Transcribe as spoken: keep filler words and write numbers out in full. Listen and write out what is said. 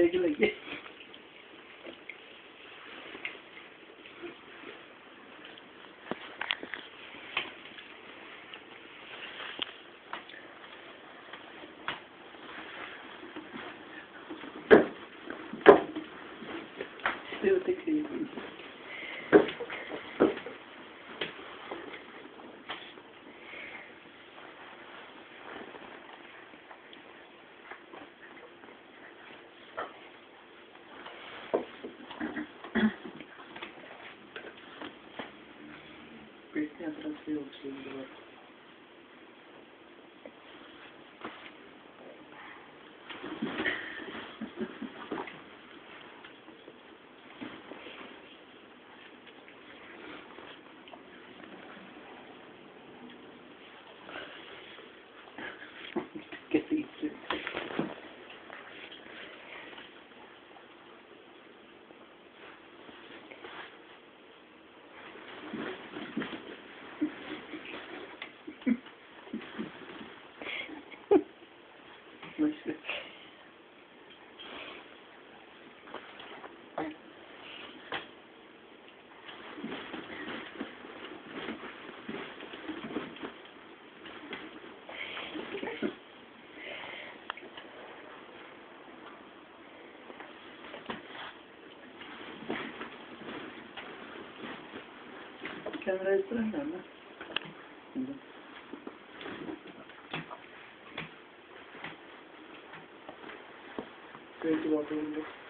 देख लेंगे। Eu tenho que ir. Peguei atrás de eu, que que é isso? Mas... A câmera é estranha, não é? Tem que voltar.